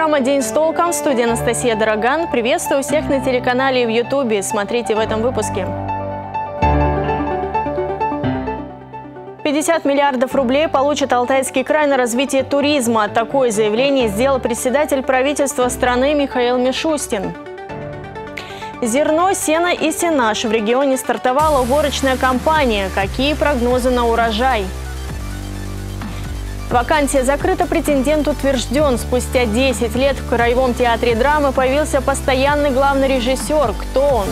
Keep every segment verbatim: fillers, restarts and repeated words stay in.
Программа «День с толком», в студии Анастасия Дороган. Приветствую всех на телеканале и в Ютубе. Смотрите в этом выпуске. пятьдесят миллиардов рублей получит Алтайский край на развитие туризма. Такое заявление сделал председатель правительства страны Михаил Мишустин. Зерно, сено и сенаж. В регионе стартовала уборочная кампания. Какие прогнозы на урожай? Вакансия закрыта, претендент утвержден. Спустя десять лет в Краевом театре драмы появился постоянный главный режиссер. Кто он?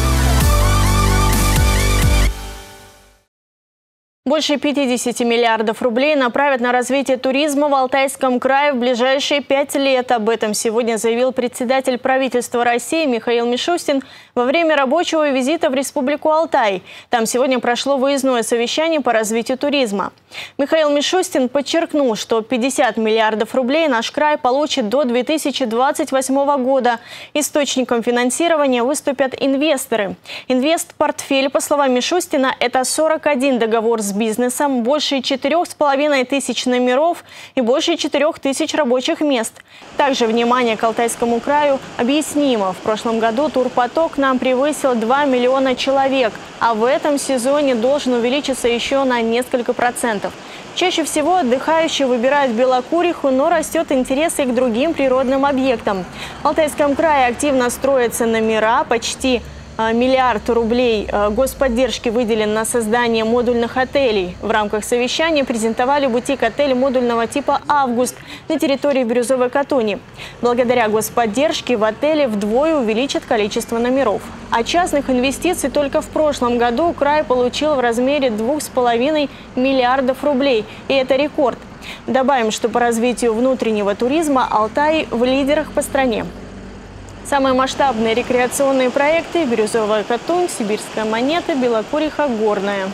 Больше пятидесяти миллиардов рублей направят на развитие туризма в Алтайском крае в ближайшие пять лет. Об этом сегодня заявил председатель правительства России Михаил Мишустин во время рабочего визита в Республику Алтай. Там сегодня прошло выездное совещание по развитию туризма. Михаил Мишустин подчеркнул, что пятьдесят миллиардов рублей наш край получит до две тысячи двадцать восьмого года. Источником финансирования выступят инвесторы. Инвестпортфель, по словам Мишустина, это сорок один договор с бизнесом, больше четырех с половиной тысяч номеров и больше четырех тысяч рабочих мест. Также внимание к Алтайскому краю объяснимо. В прошлом году турпоток нам превысил два миллиона человек, а в этом сезоне должен увеличиться еще на несколько процентов. Чаще всего отдыхающие выбирают Белокуриху, но растет интерес и к другим природным объектам. В Алтайском крае активно строятся номера, почти миллиард рублей господдержки выделен на создание модульных отелей. В рамках совещания презентовали бутик-отель модульного типа «Август» на территории Бирюзовой Катуни. Благодаря господдержке в отеле вдвое увеличат количество номеров. А частных инвестиций только в прошлом году край получил в размере двух с половиной миллиардов рублей. И это рекорд. Добавим, что по развитию внутреннего туризма Алтай в лидерах по стране. Самые масштабные рекреационные проекты – Бирюзовая Катунь, Сибирская Монета, Белокуриха, Горная.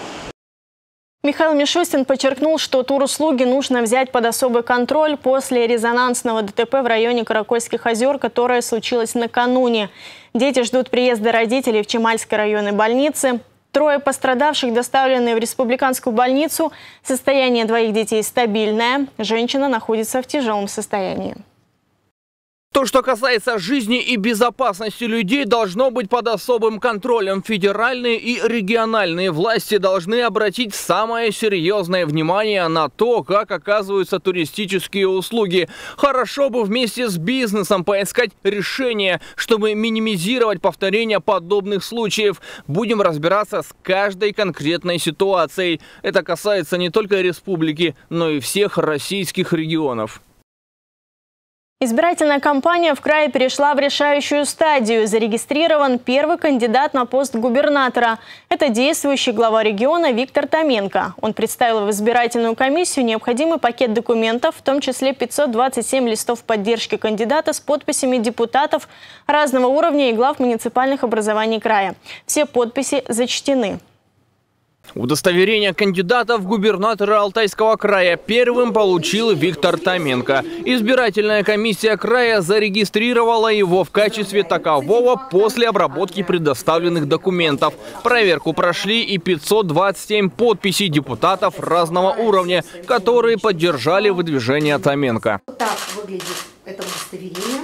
Михаил Мишустин подчеркнул, что туруслуги нужно взять под особый контроль после резонансного ДТП в районе Каракольских озер, которое случилось накануне. Дети ждут приезда родителей в Чемальской районной больнице. Трое пострадавших доставлены в республиканскую больницу. Состояние двоих детей стабильное. Женщина находится в тяжелом состоянии. То, что касается жизни и безопасности людей, должно быть под особым контролем. Федеральные и региональные власти должны обратить самое серьезное внимание на то, как оказываются туристические услуги. Хорошо бы вместе с бизнесом поискать решения, чтобы минимизировать повторение подобных случаев. Будем разбираться с каждой конкретной ситуацией. Это касается не только республики, но и всех российских регионов. Избирательная кампания в крае перешла в решающую стадию. Зарегистрирован первый кандидат на пост губернатора. Это действующий глава региона Виктор Томенко. Он представил в избирательную комиссию необходимый пакет документов, в том числе пятьсот двадцать семь листов поддержки кандидата с подписями депутатов разного уровня и глав муниципальных образований края. Все подписи зачтены. Удостоверение кандидата в губернатора Алтайского края первым получил Виктор Томенко. Избирательная комиссия края зарегистрировала его в качестве такового после обработки предоставленных документов. Проверку прошли и пятьсот двадцать семь подписей депутатов разного уровня, которые поддержали выдвижение Томенко. Вот так выглядит это удостоверение.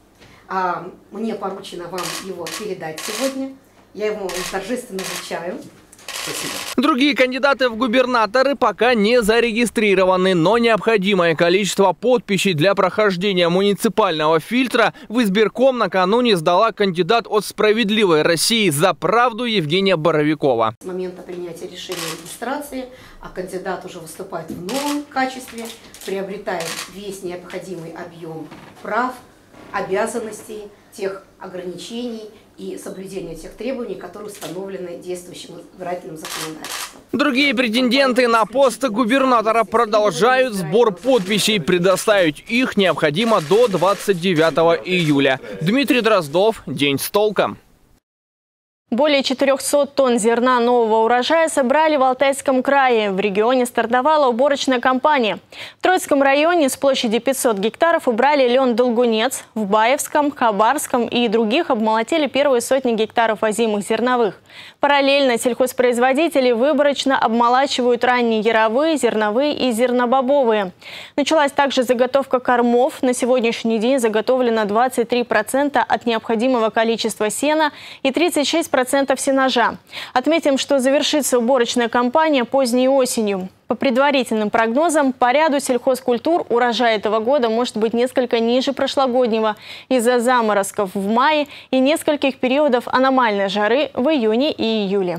А мне поручено вам его передать сегодня. Я его торжественно вручаю. Спасибо. Другие кандидаты в губернаторы пока не зарегистрированы, но необходимое количество подписей для прохождения муниципального фильтра в избирком накануне сдала кандидат от «Справедливой России за правду» Евгения Боровикова. С момента принятия решения о регистрации, а кандидат уже выступает в новом качестве, приобретает весь необходимый объем прав, обязанностей, тех ограничений и соблюдения тех требований, которые установлены действующим избирательным законодательством. Другие претенденты на пост губернатора продолжают сбор подписей. Предоставить их необходимо до двадцать девятого июля. Дмитрий Дроздов. День с толком. Более четырёхсот тонн зерна нового урожая собрали в Алтайском крае. В регионе стартовала уборочная кампания. В Троицком районе с площади пятьсот гектаров убрали лен-долгунец. В Баевском, Хабарском и других обмолотили первые сотни гектаров озимых зерновых. Параллельно сельхозпроизводители выборочно обмолачивают ранние яровые, зерновые и зернобобовые. Началась также заготовка кормов. На сегодняшний день заготовлено двадцать три процента от необходимого количества сена и тридцать шесть процентов сенажа. Отметим, что завершится уборочная кампания поздней осенью. По предварительным прогнозам, по ряду сельхозкультур урожай этого года может быть несколько ниже прошлогоднего из-за заморозков в мае и нескольких периодов аномальной жары в июне и июле.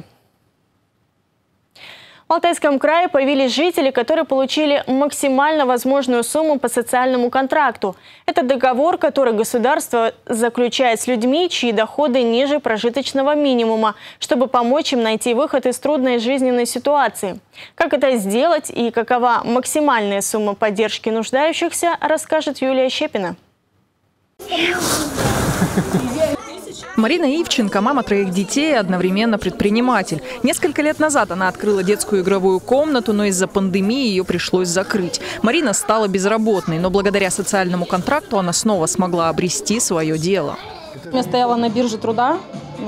В Алтайском крае появились жители, которые получили максимально возможную сумму по социальному контракту. Это договор, который государство заключает с людьми, чьи доходы ниже прожиточного минимума, чтобы помочь им найти выход из трудной жизненной ситуации. Как это сделать и какова максимальная сумма поддержки нуждающихся, расскажет Юлия Щепина. Марина Ивченко – мама троих детей и одновременно предприниматель. Несколько лет назад она открыла детскую игровую комнату, но из-за пандемии ее пришлось закрыть. Марина стала безработной, но благодаря социальному контракту она снова смогла обрести свое дело. Я стояла на бирже труда,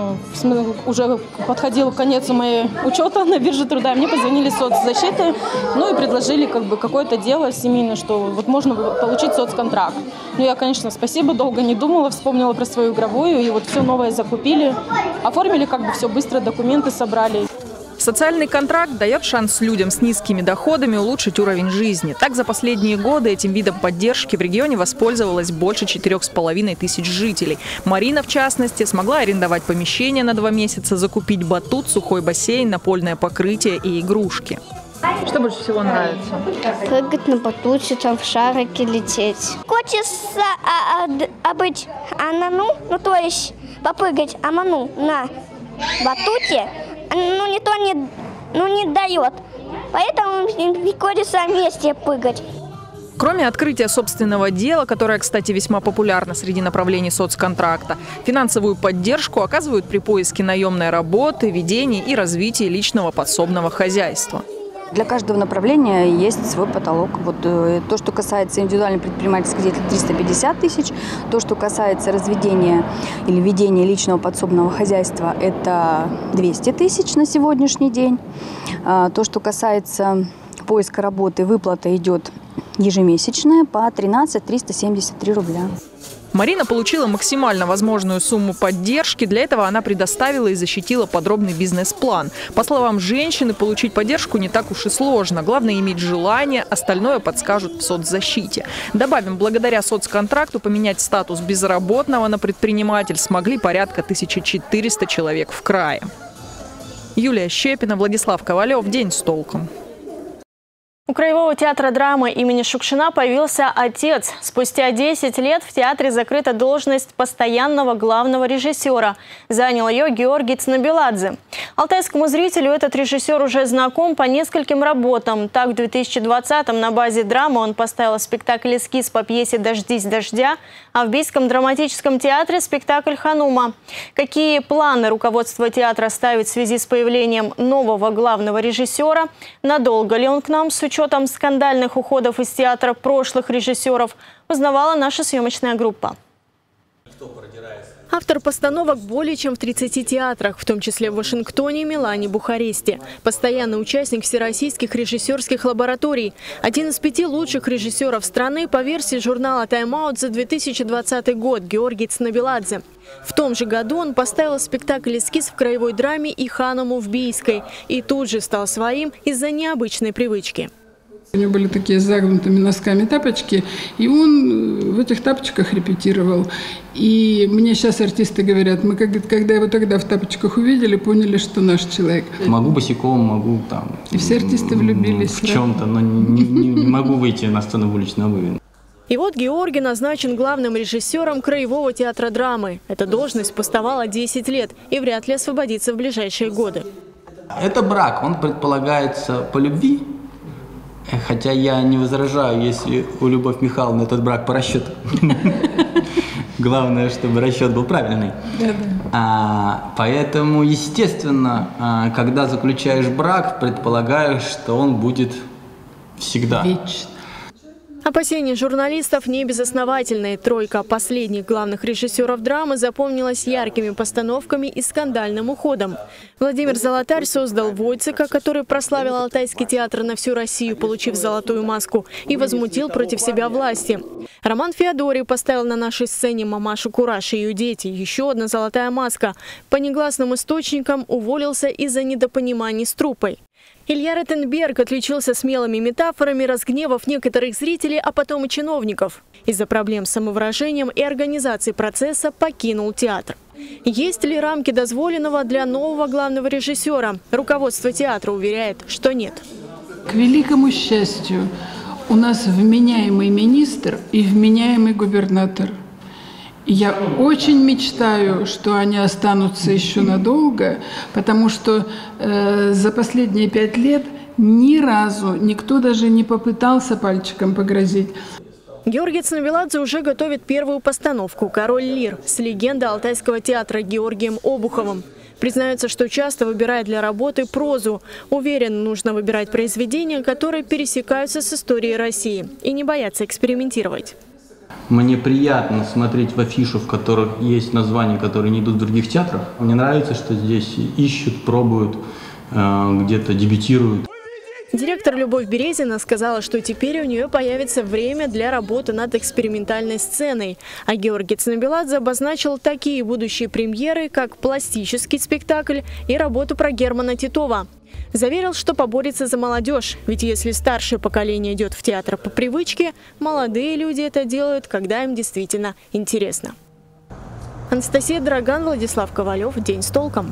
ну, уже подходил конец моей учета на бирже труда. Мне позвонили соцзащиты, ну и предложили как бы какое-то дело семейное, что вот можно получить соцконтракт. Ну я, конечно, спасибо, долго не думала, вспомнила про свою игровую, и вот все новое закупили, оформили как бы все быстро, документы собрали. Социальный контракт дает шанс людям с низкими доходами улучшить уровень жизни. Так, за последние годы этим видом поддержки в регионе воспользовалось больше четырех с половиной тысяч жителей. Марина, в частности, смогла арендовать помещение на два месяца, закупить батут, сухой бассейн, напольное покрытие и игрушки. Что больше всего нравится? Прыгать на батуте, там в шарики лететь. Хочется а, а, а быть анану, ну то есть попрыгать аману на батуте. Ну, никто не, ну, не дает, поэтому приходится вместе прыгать. Кроме открытия собственного дела, которое, кстати, весьма популярно среди направлений соцконтракта, финансовую поддержку оказывают при поиске наемной работы, ведении и развитии личного подсобного хозяйства. Для каждого направления есть свой потолок. Вот, э, то, что касается индивидуальной предпринимательской деятельности, триста пятьдесят тысяч. То, что касается разведения или ведения личного подсобного хозяйства, это двести тысяч на сегодняшний день. А, то, что касается поиска работы, выплата идет ежемесячная по тринадцать тысяч триста семьдесят три рубля. Марина получила максимально возможную сумму поддержки. Для этого она предоставила и защитила подробный бизнес-план. По словам женщины, получить поддержку не так уж и сложно. Главное – иметь желание, остальное подскажут в соцзащите. Добавим, благодаря соцконтракту поменять статус безработного на предприниматель смогли порядка тысячи четырёхсот человек в крае. Юлия Щепина, Владислав Ковалев. День с толком. У Краевого театра драмы имени Шукшина появился отец. Спустя десять лет в театре закрыта должность постоянного главного режиссера. Занял ее Георгий Цнабеладзе. Алтайскому зрителю этот режиссер уже знаком по нескольким работам. Так, в две тысячи двадцатом на базе драмы он поставил спектакль «Эскиз» по пьесе «Дождись дождя», а в Бийском драматическом театре спектакль «Ханума». Какие планы руководство театра ставит в связи с появлением нового главного режиссера? Надолго ли он к нам с учетом учетом скандальных уходов из театра прошлых режиссеров, узнавала наша съемочная группа. Автор постановок более чем в тридцати театрах, в том числе в Вашингтоне, Милане, Бухаресте. Постоянный участник всероссийских режиссерских лабораторий. Один из пяти лучших режиссеров страны по версии журнала «Тайм-аут» за две тысячи двадцатый год Георгий Цнабеладзе. В том же году он поставил спектакль «Эскиз» в Краевой драме и «Хануму» в Бийской. И тут же стал своим из-за необычной привычки. У него были такие с загнутыми носками тапочки, и он в этих тапочках репетировал. И мне сейчас артисты говорят, мы когда его тогда в тапочках увидели, поняли, что наш человек. Могу босиком, могу там... И все артисты влюбились. В чем-то, но не, не, не могу выйти на сцену в уличной обуви. И вот Георгий назначен главным режиссером Краевого театра драмы. Эта должность пустовала десять лет и вряд ли освободится в ближайшие годы. Это брак, он предполагается по любви. Хотя я не возражаю, если у Любовь Михайловны этот брак по расчету. Главное, чтобы расчет был правильный. Да, да. А, поэтому, естественно, а, когда заключаешь брак, предполагаешь, что он будет всегда. Вечно. Опасения журналистов не безосновательные. Тройка последних главных режиссеров драмы запомнилась яркими постановками и скандальным уходом. Владимир Золотарь создал «Войцека», который прославил Алтайский театр на всю Россию, получив золотую маску, и возмутил против себя власти. Роман Феодорий поставил на нашей сцене мамашу Кураж и ее дети. Еще одна золотая маска. По негласным источникам уволился из-за недопониманий с труппой. Илья Ротенберг отличился смелыми метафорами, разгневав некоторых зрителей, а потом и чиновников. Из-за проблем с самовыражением и организации процесса покинул театр. Есть ли рамки дозволенного для нового главного режиссера? Руководство театра уверяет, что нет. К великому счастью, у нас вменяемый министр и вменяемый губернатор. Я очень мечтаю, что они останутся еще надолго, потому что э, за последние пять лет ни разу никто даже не попытался пальчиком погрозить. Георгий Цнавеладзе уже готовит первую постановку «Король Лир» с легендой Алтайского театра Георгием Обуховым. Признается, что часто выбирает для работы прозу. Уверен, нужно выбирать произведения, которые пересекаются с историей России, и не бояться экспериментировать. Мне приятно смотреть в афишу, в которых есть названия, которые не идут в других театрах. Мне нравится, что здесь ищут, пробуют, где-то дебютируют. Директор Любовь Березина сказала, что теперь у нее появится время для работы над экспериментальной сценой. А Георгий Цнавеладзе обозначил такие будущие премьеры, как пластический спектакль и работу про Германа Титова. Заверил, что поборется за молодежь, ведь если старшее поколение идет в театр по привычке, молодые люди это делают, когда им действительно интересно. Анастасия Драган, Владислав Ковалев. День с толком.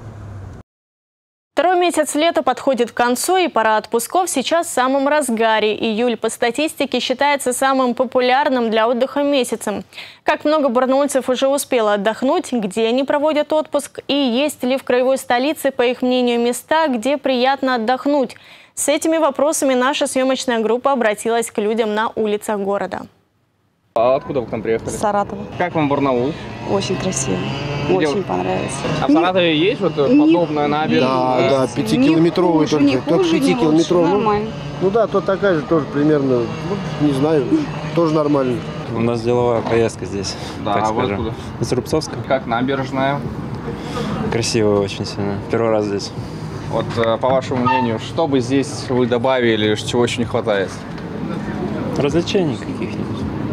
Второй месяц лета подходит к концу, и пора отпусков сейчас в самом разгаре. Июль по статистике считается самым популярным для отдыха месяцем. Как много барнаульцев уже успело отдохнуть, где они проводят отпуск и есть ли в краевой столице, по их мнению, места, где приятно отдохнуть. С этими вопросами наша съемочная группа обратилась к людям на улицах города. А откуда вы к нам приехали? С Саратова. Как вам Барнаул? Очень красиво. Где Очень вы? понравится. А в Саратове не, есть вот подобная набережная? Да, да, пятикилометровый только, не только хуже, пятикилометровый. Нормально. Ну да, то такая же тоже примерно, ну, не знаю, тоже нормально. У нас деловая поездка здесь. Да, а вы откуда? Из Рубцовска. Как набережная? Красиво очень сильно. Первый раз здесь. Вот по вашему мнению, что бы здесь вы добавили, чего еще не хватает? Развлечений каких-нибудь.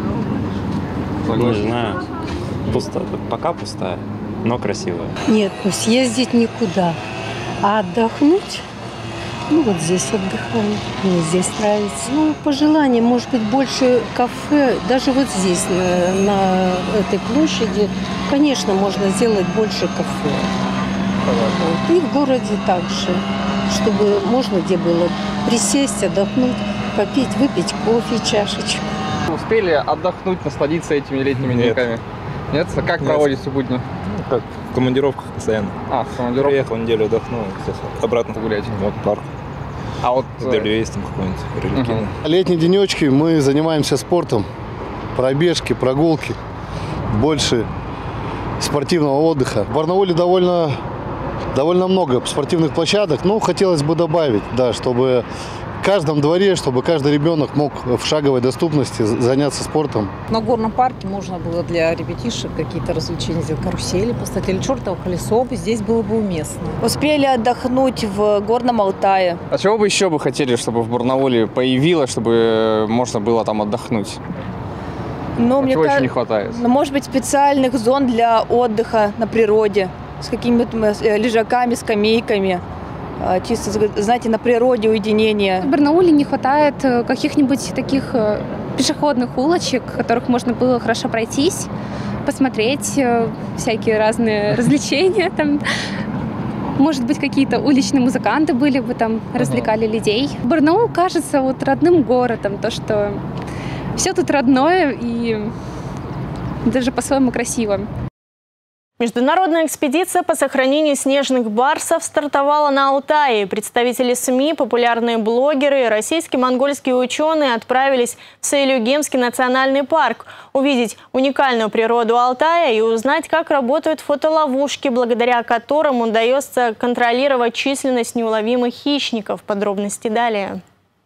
Не знаю. Пусто. Пока пустая, но красивая. Нет, ну съездить никуда. А отдохнуть? Ну вот здесь отдыхаем. Мне здесь нравится. Ну, по желанию, может быть, больше кафе. Даже вот здесь, на, на этой площади, конечно, можно сделать больше кафе. Вот. И в городе также, чтобы можно где было присесть, отдохнуть, попить, выпить кофе, чашечку. Успели отдохнуть, насладиться этими летними деньками? Нет? А как Нет. проводите будни? Ну, как, в командировках постоянно. А, в командировках? Приехал, неделю отдохнул, сейчас обратно гулять. Вот парк. А вот... Дельвейс там какой-нибудь, реликин. Угу. Летние денечки мы занимаемся спортом. Пробежки, прогулки. Больше спортивного отдыха. В Барнауле довольно, довольно много спортивных площадок. Ну, хотелось бы добавить, да, чтобы... В каждом дворе, чтобы каждый ребенок мог в шаговой доступности заняться спортом. На горном парке можно было для ребятишек какие-то развлечения сделать, карусели поставить или чертово колесо, здесь было бы уместно. Успели отдохнуть в Горном Алтае. А чего бы еще бы хотели, чтобы в Барнауле появилось, чтобы можно было там отдохнуть? Ну, а мне чего кажется, еще не хватает? Ну, может быть, специальных зон для отдыха на природе с какими-то лежаками, скамейками. Чисто, знаете, на природе уединение. В Барнауле не хватает каких-нибудь таких пешеходных улочек, в которых можно было хорошо пройтись, посмотреть всякие разные развлечения. Там, может быть, какие-то уличные музыканты были бы там, развлекали людей. Барнаул кажется вот родным городом, то, что все тут родное и даже по-своему красиво. Международная экспедиция по сохранению снежных барсов стартовала на Алтае. Представители СМИ, популярные блогеры и российские монгольские ученые отправились в Саилюгемский национальный парк увидеть уникальную природу Алтая и узнать, как работают фотоловушки, благодаря которым удается контролировать численность неуловимых хищников. Подробности далее.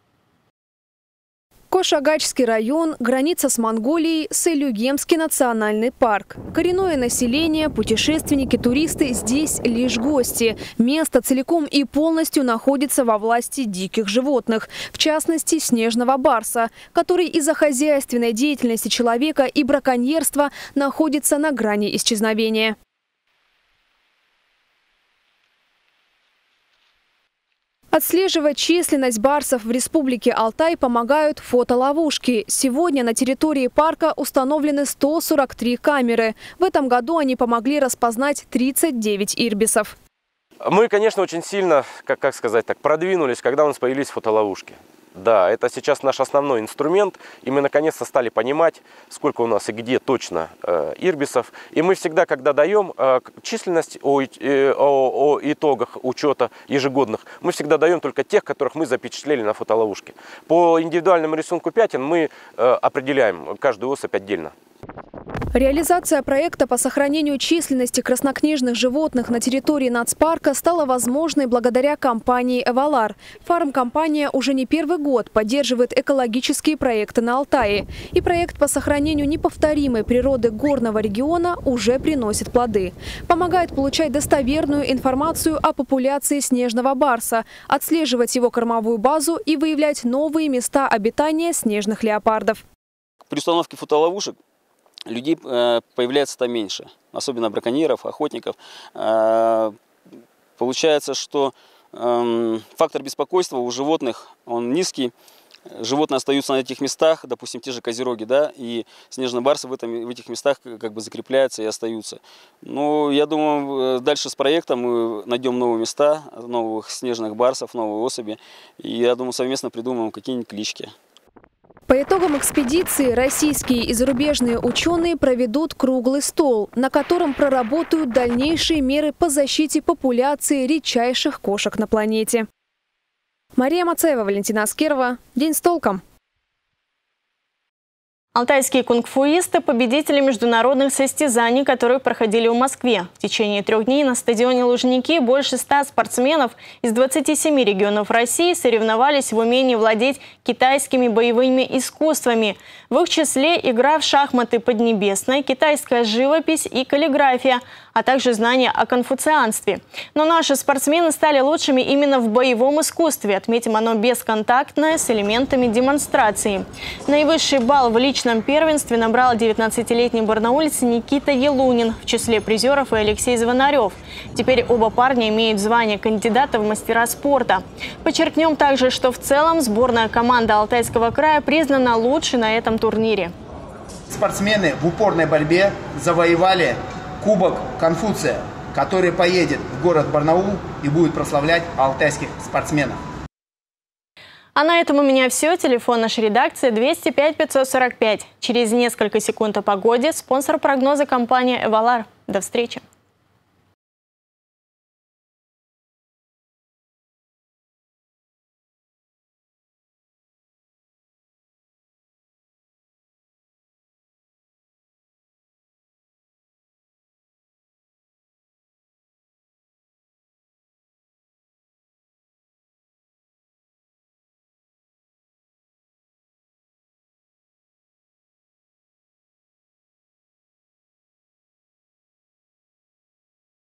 Кош-Агачский район, граница с Монголией, Саилюгемский национальный парк. Коренное население, путешественники, туристы здесь лишь гости. Место целиком и полностью находится во власти диких животных, в частности снежного барса, который из-за хозяйственной деятельности человека и браконьерства находится на грани исчезновения. Отслеживать численность барсов в республике Алтай помогают фотоловушки. Сегодня на территории парка установлены сто сорок три камеры. В этом году они помогли распознать тридцать девять ирбисов. Мы, конечно, очень сильно, как, как сказать так, продвинулись, когда у нас появились фотоловушки. Да, это сейчас наш основной инструмент, и мы наконец-то стали понимать, сколько у нас и где точно э, ирбисов. И мы всегда, когда даем э, численность о, э, о, о итогах учета ежегодных, мы всегда даем только тех, которых мы запечатлели на фотоловушке. По индивидуальному рисунку пятен мы э, определяем каждую особь отдельно. Реализация проекта по сохранению численности краснокнижных животных на территории нацпарка стала возможной благодаря компании «Эвалар». Фармкомпания уже не первый год поддерживает экологические проекты на Алтае. И проект по сохранению неповторимой природы горного региона уже приносит плоды. Помогает получать достоверную информацию о популяции снежного барса, отслеживать его кормовую базу и выявлять новые места обитания снежных леопардов. При установке фотоловушек людей появляется там меньше, особенно браконьеров, охотников. Получается, что фактор беспокойства у животных он низкий. Животные остаются на этих местах, допустим, те же козероги, да, и снежные барсы в, этом, в этих местах как бы закрепляются и остаются. Но я думаю, дальше с проектом мы найдем новые места, новых снежных барсов, новые особи. И я думаю, совместно придумаем какие-нибудь клички. По итогам экспедиции российские и зарубежные ученые проведут круглый стол, на котором проработают дальнейшие меры по защите популяции редчайших кошек на планете. Мария Мацаева, Валентина Аскерова. День с толком. Алтайские кунг-фуисты – победители международных состязаний, которые проходили в Москве. В течение трех дней на стадионе Лужники больше ста спортсменов из двадцати семи регионов России соревновались в умении владеть китайскими боевыми искусствами. В их числе игра в шахматы Поднебесной, китайская живопись и каллиграфия, а также знания о конфуцианстве. Но наши спортсмены стали лучшими именно в боевом искусстве. Отметим, оно бесконтактное, с элементами демонстрации. Наивысший балл в личном первенстве набрал девятнадцатилетний барнаулец Никита Елунин. В числе призеров и Алексей Звонарев. Теперь оба парня имеют звание кандидата в мастера спорта. Подчеркнем также, что в целом сборная команда Алтайского края признана лучшей на этом турнире. Спортсмены в упорной борьбе завоевали Кубок Конфуция, который поедет в город Барнаул и будет прославлять алтайских спортсменов. А на этом у меня все. Телефон нашей редакции двести пять пятьсот сорок пять. Через несколько секунд о погоде. Спонсор прогноза — компания «Эвалар». До встречи.